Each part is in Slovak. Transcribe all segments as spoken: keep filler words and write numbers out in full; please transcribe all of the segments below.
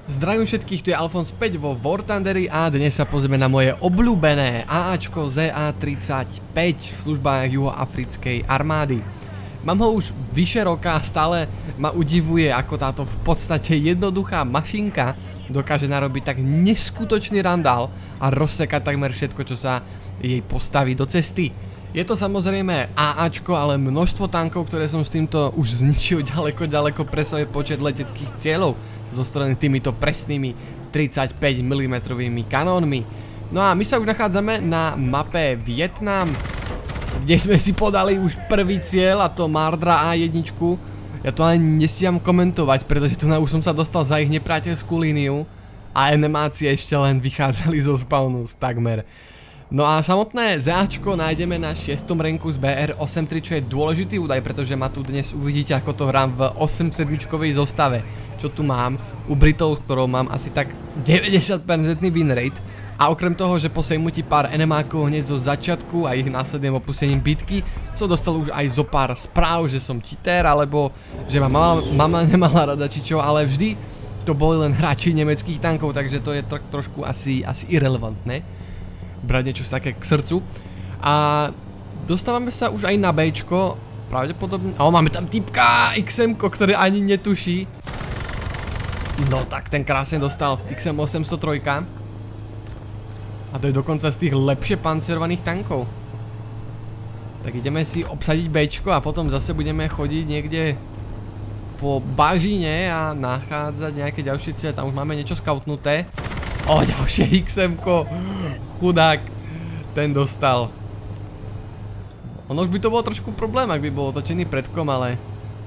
Zdravím všetkých, tu je Alfons späť vo War Thunderi a dnes sa pozrieme na moje obľúbené AAčko Z A tridsaťpäť v službách juhoafrickej armády. Mám ho už vyše roka a stále ma udivuje, ako táto v podstate jednoduchá mašinka dokáže narobiť tak neskutočný randál a rozsekať takmer všetko, čo sa jej postaví do cesty. Je to samozrejme AAčko, ale množstvo tankov, ktoré som s týmto už zničil ďaleko, ďaleko presahuje počet leteckých cieľov zo strany týmito presnými tridsaťpäť milimetrov kanónmi. No a my sa už nachádzame na mape Vietnam, kde sme si podali už prvý cieľ, a to Mardra á jeden. Ja to ani nestíham komentovať, pretože tu na už som sa dostal za ich nepriateľskú líniu a animácie ešte len vychádzali zo spawnu takmer. No a samotné ZAčko nájdeme na šiestom ranku z bé er osem tri, čo je dôležitý údaj, pretože ma tu dnes uvidíte, ako to hrám v osem sedmičkovej zostave, čo tu mám u Britov, s ktorou mám asi tak deväťdesiat percent win rate. A okrem toho, že po sejmutí pár enemákov hneď zo začiatku a ich následným opustením bitky som dostal už aj zo pár správ, že som cheater, alebo že ma mama, mama nemala rada či čo, ale vždy to boli len hráči nemeckých tankov, takže to je tro, trošku asi, asi irrelevantné brať niečo také k srdcu. A dostávame sa už aj na Bčko, pravdepodobne. O, máme tam typka iks em-ko, ktorý ani netuší. No tak ten krásne dostal iks em osemsto tri. A to je dokonca z tých lepšie pancerovaných tankov. Tak ideme si obsadiť Bčko a potom zase budeme chodiť niekde po bažine a nachádzať nejaké ďalšie cieľe. Tam už máme niečo skautnuté. O, ďalšie iks em-ko. Chudák. Ten dostal. Ono už by to bolo trošku problém, ak by bol otočený predkom, ale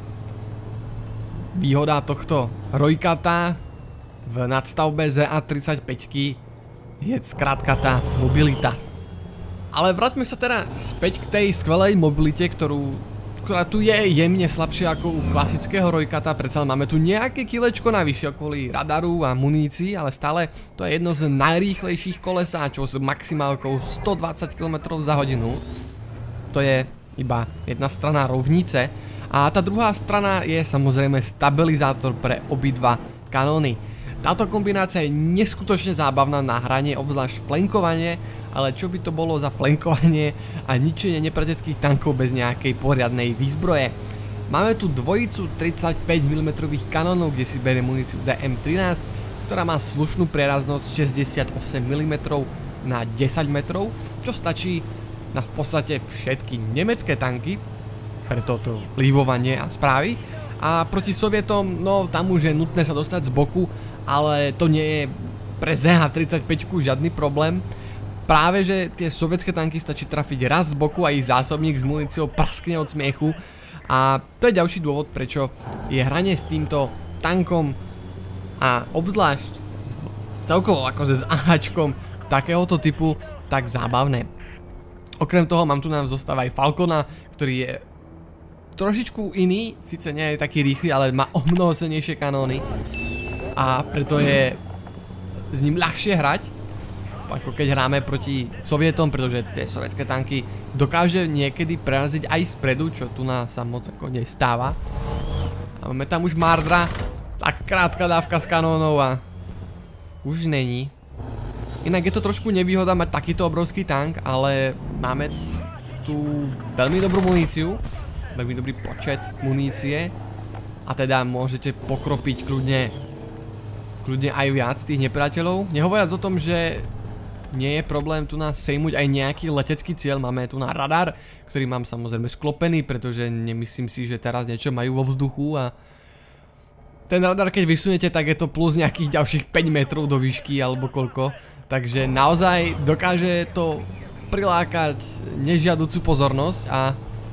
výhoda tohto Rojkata v nadstavbe Z A tridsaťpäť je skrátka tá mobilita. Ale vráťme sa teda späť k tej skvelej mobilite, ktorú, ktorá tu je jemne slabšia ako u klasického Rojkata. Predsa máme tu nejaké kilečko navyše kvôli radaru a munícii, ale stále to je jedno z najrýchlejších kolesáčov s maximálkou stodvadsať kilometrov za hodinu. To je iba jedna strana rovnice a tá druhá strana je samozrejme stabilizátor pre obidva kanóny. Táto kombinácia je neskutočne zábavná na hranie, obzvlášť flankovanie, ale čo by to bolo za flankovanie a ničenie nepriateľských tankov bez nejakej poriadnej výzbroje. Máme tu dvojicu tridsaťpäť milimetrov kanónov, kde si berie muníciu dé em trinásť, ktorá má slušnú prieraznosť šesťdesiatosem milimetrov na desať metrov, čo stačí na v podstate všetky nemecké tanky pre toto lívovanie a správy. A proti Sovietom, no tam už je nutné sa dostať z boku, ale to nie je pre Z A tridsaťpäť žiadny problém. Práve že tie sovietské tanky stačí trafiť raz z boku a ich zásobník s muníciou praskne od smiechu. A to je ďalší dôvod, prečo je hranie s týmto tankom a obzvlášť celkovo akože s AAčkom takéhoto typu tak zábavné. Okrem toho mám tu nám zostáva aj Falcona, ktorý je trošičku iný, síce nie je taký rýchly, ale má o mnoho silnejšie kanóny a preto je s ním ľahšie hrať, ako keď hráme proti Sovietom, pretože tie sovietské tanky dokáže niekedy preraziť aj spredu, čo tu nás sa moc ako nestáva. A máme tam už Mardra, tak krátka dávka z kanónov a už není. Inak je to trošku nevýhoda mať takýto obrovský tank, ale máme tu veľmi dobrú muníciu, veľmi dobrý počet munície a teda môžete pokropiť kľudne, kľudne aj viac tých nepriateľov. Nehovoriac o tom, že nie je problém tu nás sejmuť aj nejaký letecký cieľ. Máme tu na radar, ktorý mám samozrejme sklopený, pretože nemyslím si, že teraz niečo majú vo vzduchu a ten radar keď vysunete, tak je to plus nejakých ďalších päť metrov do výšky alebo koľko. Takže naozaj dokáže to prilákať nežiaducú pozornosť a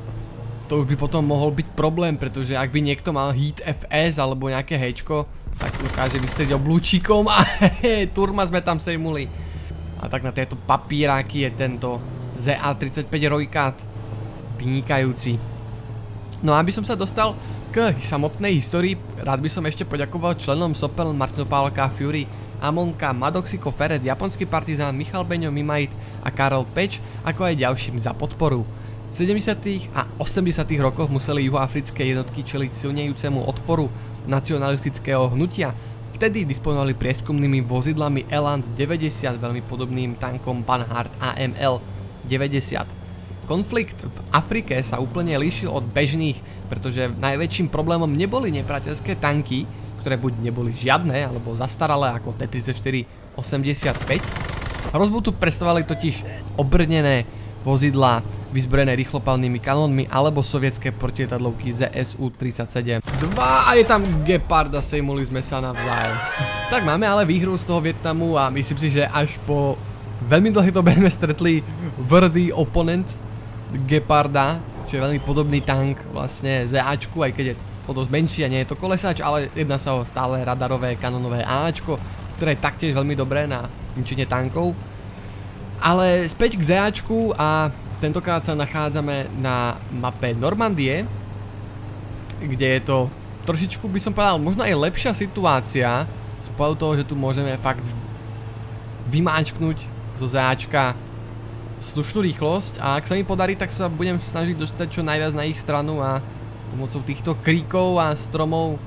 to už by potom mohol byť problém, pretože ak by niekto mal hit ef es alebo nejaké hečko, tak dokáže vystrieť oblúčikom a hehe, turma sme tam sejmuli. A tak na tieto papíráky je tento Z A tridsaťpäť Rojkat vynikajúci. No a aby som sa dostal k samotnej histórii, rád by som ešte poďakoval členom Sopel, Martino Pálka, Fury, Amonka, Madoxiko, Feret, Japonský partizán, Michal Beňo, Mimajt a Karel Peč, ako aj ďalším za podporu. V sedemdesiatych a osemdesiatych rokoch museli juhoafrické jednotky čeliť silnejúcemu odporu nacionalistického hnutia. vtedy disponovali prieskumnými vozidlami Eland deväťdesiat, veľmi podobným tankom Panhard A M L deväťdesiat. Konflikt v Afrike sa úplne líšil od bežných, pretože najväčším problémom neboli nepriateľské tanky, ktoré buď neboli žiadne, alebo zastaralé ako T tridsaťštyri osemdesiatpäť. Hrozbu tu predstavovali totiž obrnené vozidlá vyzbrojené rýchlopalnými kanónmi alebo sovietské protilietadlovky Z S U tridsaťsedem. Dva a je tam Gepard a sejmuli sme sa navzájom. Tak máme ale výhru z toho Vietnamu a myslím si, že až po veľmi dlhej dobe sme stretli tvrdý oponent Geparda, čo je veľmi podobný tank vlastne ZAčku, aj keď je to dosť menší a nie je to kolesáč, ale jedná sa o stále radarové kanonové AAčko, ktoré je taktiež veľmi dobré na ničenie tankov. Ale späť k ZAčku a tentokrát sa nachádzame na mape Normandie, kde je to trošičku, by som povedal, možno aj lepšia situácia z pohľadu toho, že tu môžeme fakt vymáčknuť zo ZAčka slušnú rýchlosť a ak sa mi podarí, tak sa budem snažiť dostať čo najviac na ich stranu a pomocou týchto kríkov a stromov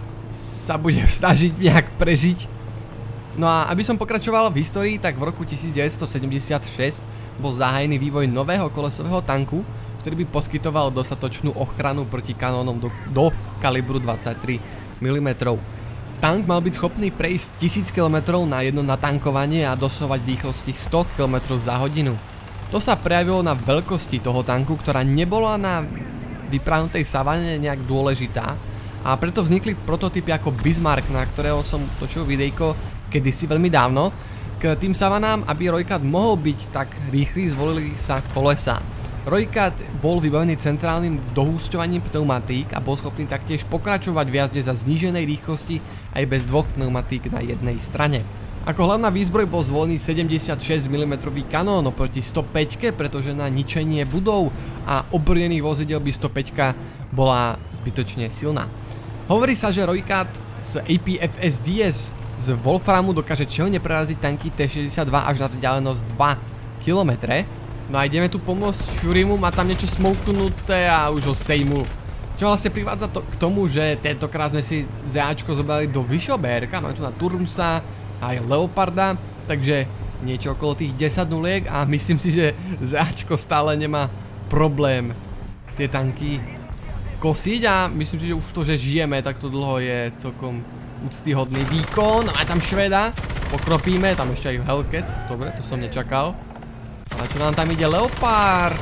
sa budem snažiť nejak prežiť. No a aby som pokračoval v histórii, tak v roku devätnásťsedemdesiatšesť bol zahájený vývoj nového kolesového tanku, ktorý by poskytoval dostatočnú ochranu proti kanónom do, do kalibru dvadsaťtri milimetrov. Tank mal byť schopný prejsť tisíc kilometrov na jedno natankovanie a dosovať rýchlosti sto kilometrov za hodinu. To sa prejavilo na veľkosti toho tanku, ktorá nebola na vyprahnutej savane nejak dôležitá a preto vznikli prototypy ako Bismarck, na ktorého som točil videjko kedysi veľmi dávno. K tým savanám, aby Roycat mohol byť tak rýchly, zvolili sa kolesa. Roycat bol vybavený centrálnym dohúsťovaním pneumatík a bol schopný taktiež pokračovať v jazde za zníženej rýchlosti aj bez dvoch pneumatík na jednej strane. Ako hlavná výzbroj bol zvolený sedemdesiatšesť milimetrov kanón oproti stopäť, pretože na ničenie budov a obrnených vozidel by stopäť bola zbytočne silná. Hovorí sa, že Roycat z A P F S D S z Wolframu dokáže čelne preraziť tanky T šesťdesiatdva až na vzdialenosť dva kilometre. No a ideme tu pomôcť Furymu, má tam niečo smoknuté a už ho sejmul. Čo vlastne privádza to k tomu, že tentokrát sme si ZAčko zobrali do vyššieho bé er ká, máme tu na Turmsa aj Leoparda, takže niečo okolo tých desať nuliek a myslím si, že ZAčko stále nemá problém tie tanky kosiť a myslím si, že už to, že žijeme takto dlho je celkom úctyhodný výkon. A tam Švéda pokropíme, tam ešte aj Hellcat, dobre, to som nečakal. A čo nám tam ide? Leopard,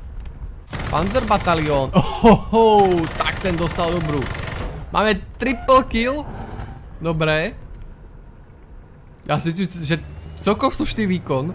Panzer batalión. Ohoho, tak ten dostal dobrú. Máme triple kill. Dobre. Ja si myslím, že celkom slušný výkon.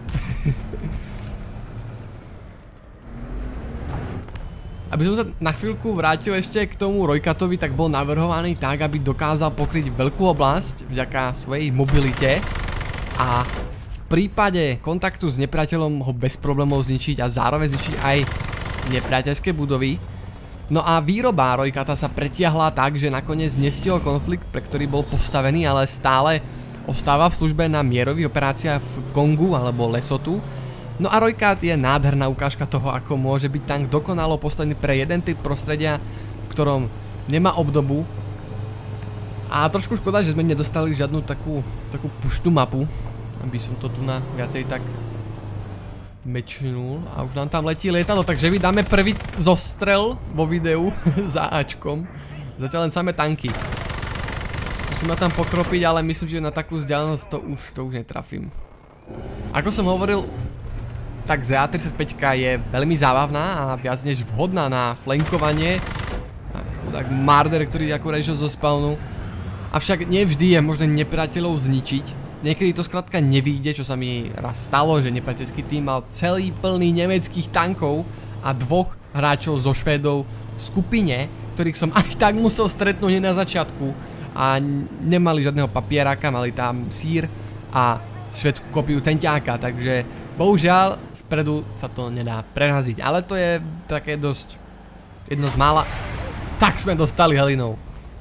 Aby som sa na chvíľku vrátil ešte k tomu Roycatovi, tak bol navrhovaný tak, aby dokázal pokryť veľkú oblasť vďaka svojej mobilite a v prípade kontaktu s nepriateľom ho bez problémov zničiť a zároveň zničiť aj nepriateľské budovy. No a výroba Roycata sa pretiahla tak, že nakoniec nestihol konflikt, pre ktorý bol postavený, ale stále ostáva v službe na mierových operáciách v Kongu alebo Lesotu. No a Roycat je nádherná ukážka toho, ako môže byť tank dokonalo postavený pre jeden typ prostredia, v ktorom nemá obdobu. A trošku škoda, že sme nedostali žiadnu takú, takú puštú mapu, aby som to tu na viacej tak mečnul. A už nám tam letí lietadlo, takže vydáme prvý zostrel vo videu za Ačkom. Zatiaľ len samé tanky. Skúsim ma tam pokropiť, ale myslím, že na takú vzdialenosť to už, to už netrafím. Ako som hovoril, tak Z A tridsaťpäť je veľmi zábavná a viac než vhodná na flankovanie. Tak Marder, ktorý akurát išiel zo spawnu. Avšak nevždy je možné nepriateľov zničiť. Niekedy to skrátka nevyjde, čo sa mi raz stalo, že nepriateľský tým mal celý plný nemeckých tankov a dvoch hráčov zo Švédov v skupine, ktorých som aj tak musel stretnúť na začiatku a nemali žiadneho papieráka, mali tam sír a švédsku kopiu centiáka, takže bohužiaľ spredu sa to nedá preraziť, ale to je také dosť jedno z mála. Tak sme dostali helinou.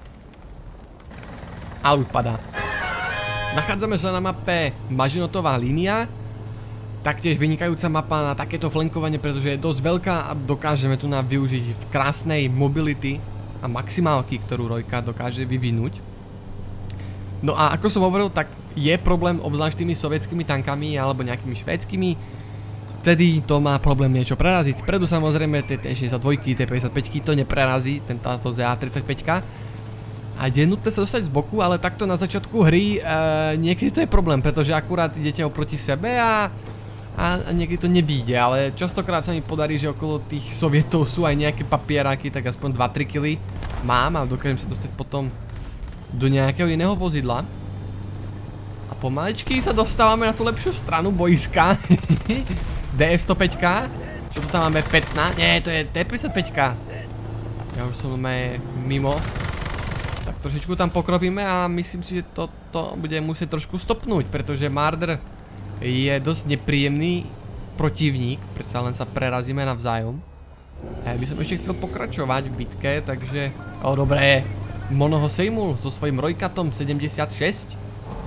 A už padá. Nachádzame sa na mape Mažinotová línia. Taktiež vynikajúca mapa na takéto flankovanie, pretože je dosť veľká a dokážeme tu na využiť v krásnej mobility a maximálky, ktorú Roycat dokáže vyvinúť. No a ako som hovoril, tak je problém obzvlášť tými sovietskými tankami alebo nejakými švédskymi. Vtedy to má problém niečo preraziť. Spredu samozrejme tie té šesťdesiatdva, té päťdesiatpäť to neprerazí, táto zet á tridsaťpäť. A je nutné sa dostať z boku, ale takto na začiatku hry e, niekedy to je problém, pretože akurát idete oproti sebe a, a, a niekedy to nevíde, ale častokrát sa mi podarí, že okolo tých sovietov sú aj nejaké papieráky, tak aspoň dva tri kily mám a dokážem sa dostať potom do nejakého iného vozidla. A pomaličky sa dostávame na tú lepšiu stranu boiska. dé ef sto päť. Čo tu tam máme? pätnásť? Nie, to je té päťdesiatpäť. Ja už som mimo. Tak trošičku tam pokropíme a myslím si, že toto bude musieť trošku stopnúť, pretože Marder je dosť nepríjemný protivník, predsa len sa prerazíme navzájom. A ja by som ešte chcel pokračovať v bitke, takže... O, dobré, Mono ho sejmul so svojím Rojkatom sedemdesiatšesť.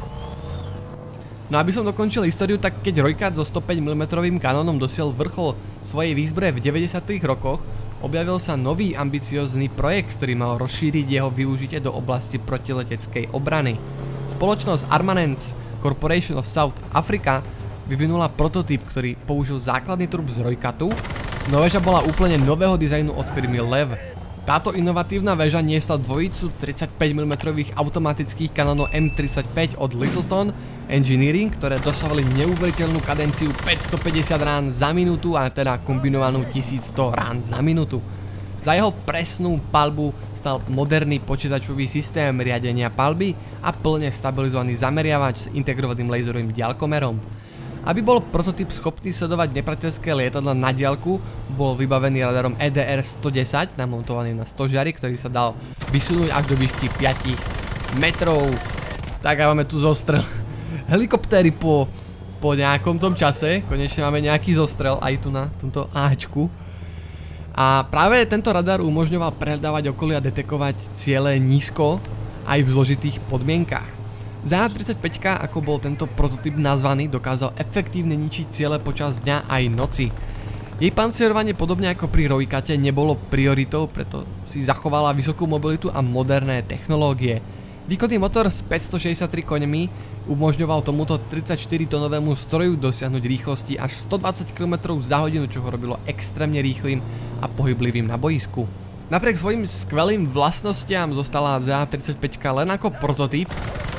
No aby som dokončil históriu, tak keď Rojkat so sto päť milimetrov kanónom dosiel vrchol svojej výzbroje v deväťdesiatych rokoch, objavil sa nový ambiciózny projekt, ktorý mal rozšíriť jeho využitie do oblasti protileteckej obrany. Spoločnosť Armaments Corporation of South Africa vyvinula prototyp, ktorý použil základný trup z Rojkatu, no väža bola úplne nového dizajnu od firmy Lev. Táto inovatívna väža niesla dvojicu tridsaťpäť milimetrov automatických kanónov em tridsaťpäť od Littleton Engineering, ktoré dosahovali neuveriteľnú kadenciu päťstopäťdesiat rán za minútu a teda kombinovanú tisícsto rán za minútu. Za jeho presnú paľbu stal moderný počítačový systém riadenia paľby a plne stabilizovaný zameriavač s integrovaným laserovým diaľkomerom. Aby bol prototyp schopný sledovať nepriateľské lietadla na diaľku, bol vybavený radarom é dé er sto desať, namontovaný na stožiari, ktorý sa dal vysunúť až do výšky päť metrov. Tak a máme tu zostrel helikoptéry po, po nejakom tom čase. Konečne máme nejaký zostrel aj tu na tomto áčku. A práve tento radar umožňoval prehľadávať okolie a detekovať ciele nízko aj v zložitých podmienkach. zet á tridsaťpäť, ako bol tento prototyp nazvaný, dokázal efektívne ničiť ciele počas dňa aj noci. Jej pancierovanie podobne ako pri Rojkate nebolo prioritou, preto si zachovala vysokú mobilitu a moderné technológie. Výkonný motor s päťstošesťdesiattri koňmi umožňoval tomuto tridsaťštyritónovému stroju dosiahnuť rýchlosti až stodvadsať kilometrov za hodinu, čo ho robilo extrémne rýchlym a pohyblivým na boisku. Napriek svojim skvelým vlastnostiam zostala zet á tridsaťpäť len ako prototyp.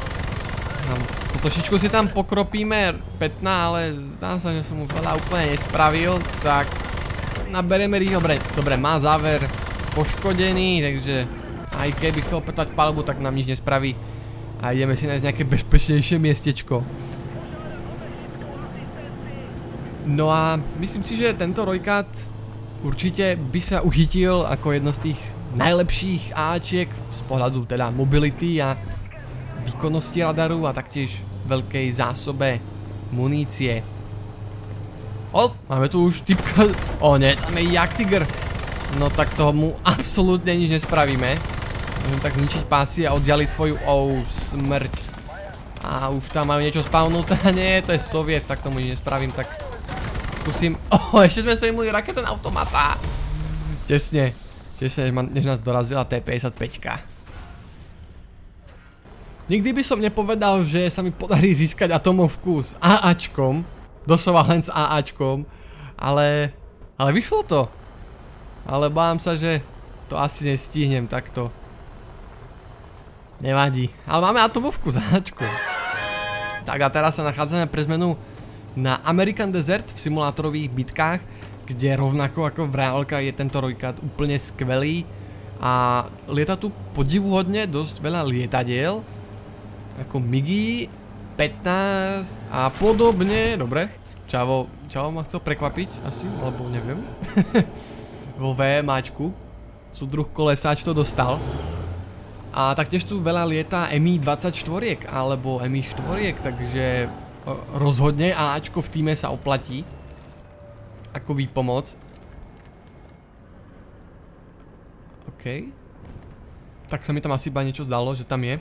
Trošičku si tam pokropíme pätnásť, ale zdá sa, že som mu veľa úplne nespravil, tak naberieme rýchlo. Dobre, dobre, má záver poškodený, takže aj keby chcel opätovať paľbu, tak nám nič nespraví. A ideme si nájsť nejaké bezpečnejšie miestečko. No a myslím si, že tento Rojkat určite by sa uchytil ako jedno z tých najlepších áčiek z pohľadu teda mobility a výkonnosti radaru a taktiež veľkej zásobe munície. O, máme tu už typka. O nie, tam je Jagdtiger. No tak tomu absolútne nič nespravíme. Môžem tak ničiť pásy a oddialiť svoju... Oh, smrť. A už tam majú niečo spavnuté. Nie, to je Soviet, tak tomu nič nespravím, tak skúsim... Oh, ešte sme sa im mali raketen automata. Tesne. Tesne, než nás dorazila té päťdesiatpäť. Nikdy by som nepovedal, že sa mi podarí získať atomovku s áačkom. Doslova len s áačkom. Ale... Ale vyšlo to. Ale bám sa, že to asi nestihnem takto. Nevadí. Ale máme atomovku s áačkom. Tak a teraz sa nachádzame pre zmenu na American Desert v simulátorových bitkách, kde rovnako ako v reálkach je tento Rojkat úplne skvelý. A lieta tu podivuhodne dosť veľa lietadiel. Ako Migi, pätnásť a podobne. Dobre. Čavo, Čavo ma chcel prekvapiť asi, alebo neviem. Vo VMAčku. Súdruh kolesáč to dostal. A taktiež tu veľa lieta em í dvadsaťštyri alebo em í štyri, takže rozhodne áčko v týme sa oplatí. Ako výpomoc. OK. Tak sa mi tam asi iba niečo zdalo, že tam je.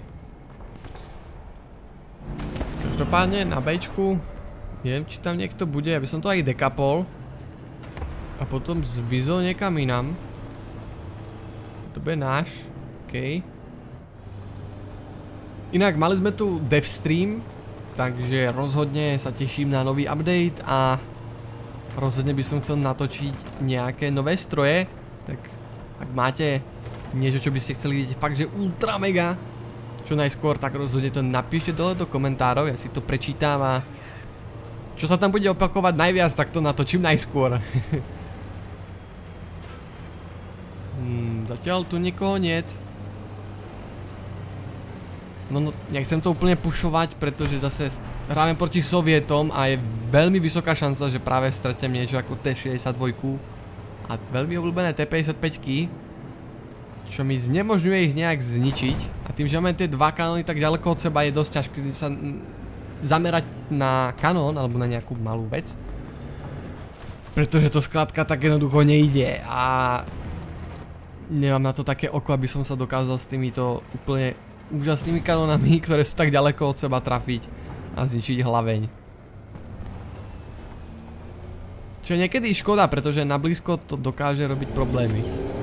Každopádne na Bčku. Neviem, či tam niekto bude, aby som to aj dekapol. A potom zbyzol niekam inám. To bude náš. OK. Inak mali sme tu devstream, takže rozhodne sa teším na nový update a rozhodne by som chcel natočiť nejaké nové stroje, tak ak máte niečo, čo by ste chceli vidieť fakt, že ultra mega, čo najskôr, tak rozhodne to napíšte dole do komentárov, ja si to prečítam a čo sa tam bude opakovať najviac, tak to natočím najskôr. hmm, zatiaľ tu nikoho niet. No, no, nechcem to úplne pušovať, pretože zase hráme proti Sovietom a je veľmi vysoká šanca, že práve stretnem niečo ako T šesťdesiatdva a veľmi obľúbené T päťdesiatpäť, čo mi znemožňuje ich nejak zničiť. A tým, že máme tie dva kanóny tak ďaleko od seba, je dosť ťažké sa zamerať na kanón alebo na nejakú malú vec. Pretože to skrátka tak jednoducho nejde a nemám na to také oko, aby som sa dokázal s týmito úplne úžasnými kanónami, ktoré sú tak ďaleko od seba, trafiť a zničiť hlaveň. Čo je niekedy škoda, pretože na blízko to dokáže robiť problémy.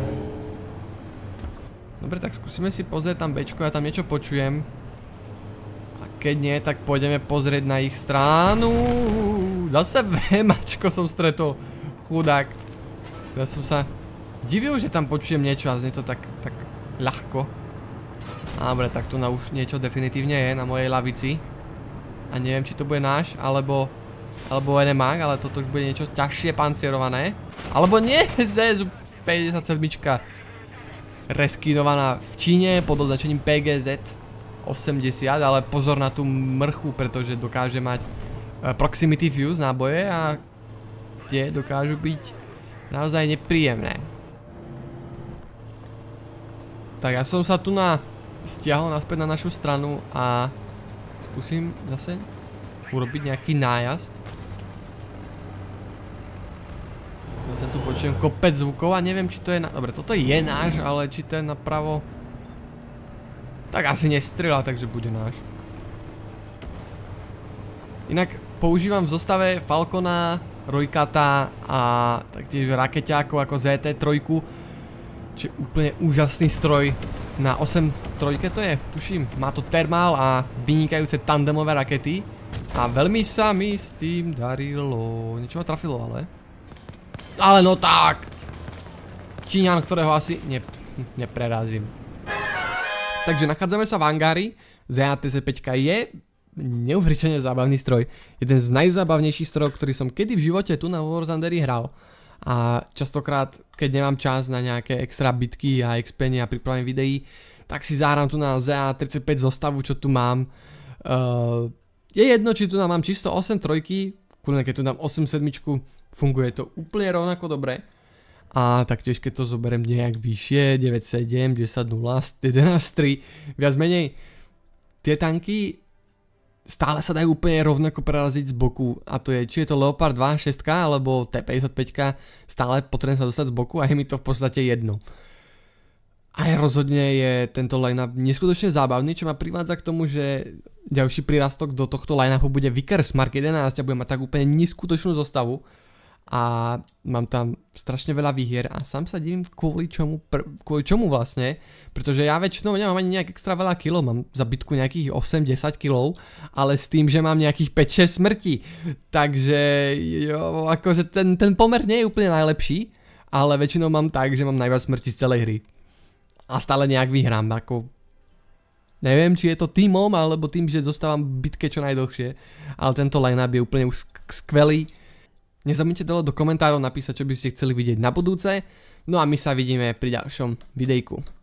Dobre, tak skúsime si pozrieť tam Bčko, ja tam niečo počujem. A keď nie, tak pôjdeme pozrieť na ich stranu. Zase VMAčko som stretol. Chudák. Ja som sa divil, že tam počujem niečo a znie to tak, tak ľahko. Dobre, tak tu na už niečo definitívne je na mojej lavici. A neviem, či to bude náš, alebo Alebo Enemag, ale toto už bude niečo ťažšie pancierované. Alebo nie, Z S U päťdesiatsedem reskinovaná v Číne pod označením P G Z osemdesiat, ale pozor na tú mrchu, pretože dokáže mať proximity fuse náboje a tie dokážu byť naozaj nepríjemné. Tak ja som sa tu na stiahol naspäť na našu stranu a skúsim zase urobiť nejaký nájazd. Zase tu počujem kopec zvukov a neviem, či to je na... Dobre, toto je náš, ale či to je napravo... Tak asi nestrieľa, takže bude náš. Inak používam v zostave Falcona, Roykata a taktiež rakeťákov ako Z T tri, čo je úplne úžasný stroj. Na osem tri to je, tuším, má to termál a vynikajúce tandemové rakety. A veľmi sa mi s tým darilo. Niečo ma trafilo, ale... Ale no tak! Číňan, ktorého asi ne, neprerazím. Takže nachádzame sa v hangári. Z A T Z päť je neuveriteľne zábavný stroj. Jeden z najzábavnejších strojov, ktorý som kedy v živote tu na War Thunderi hral. A častokrát, keď nemám čas na nejaké extra bitky a expenie a pripravenie videí, tak si zahrám tu na Z A tridsaťpäť zostavu, čo tu mám. Uh, je jedno, či tu mám čisto osem tri, kľudne keď tu dám osem sedem, funguje to úplne rovnako dobre. A taktiež keď to zoberiem nejak vyššie, deväť sedem, desať nula, jedenásť tri, viac menej tie tanky stále sa dajú úplne rovnako preraziť z boku. A to je, či je to Leopard dva šesť alebo T päťdesiatpäť, stále potrebujem sa dostať z boku a je mi to v podstate jedno. A rozhodne je tento line-up neskutočne zábavný, čo ma privádza k tomu, že ďalší prírastok do tohto line-upu bude Vickers Mark jedenásť a budem mať tak úplne neskutočnú zostavu. A mám tam strašne veľa výhier a sám sa divím kvôli čomu, kvôli čomu vlastne, pretože ja väčšinou nemám ani nejak extra veľa kilov, mám za bitku nejakých osem desať kilov, ale s tým, že mám nejakých päť šesť smrti, takže jo, akože ten, ten pomer nie je úplne najlepší, ale väčšinou mám tak, že mám najviac smrti z celej hry a stále nejak vyhrám, ako neviem, či je to tímom, alebo tým, že zostávam v bitke čo najdlhšie, ale tento line-up je úplne už skvelý. Nezabudnite dole do komentárov napísať, čo by ste chceli vidieť na budúce. No a my sa vidíme pri ďalšom videjku.